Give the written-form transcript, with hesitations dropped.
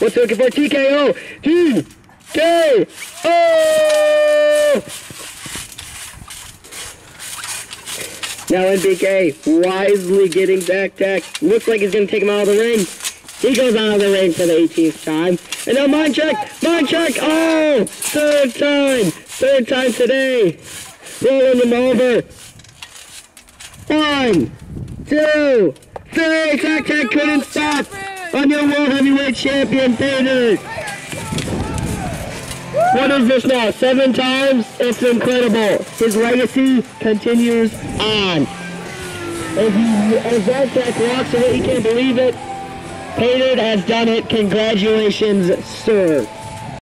What's he looking for? TKO! TKO! Now NPK wisely getting Zaktak. Looks like he's going to take him out of the ring. He goes out of the ring for the 18th time. And now mind check! Oh! Third time today. Rolling him over. 1, 2, 3. Zaktak couldn't stop on your World Heavyweight Champion, Paydirt. What is this now? 7 times? It's incredible. His legacy continues on. As Zaktak walks away, he can't believe it. Paydirt has done it. Congratulations, sir.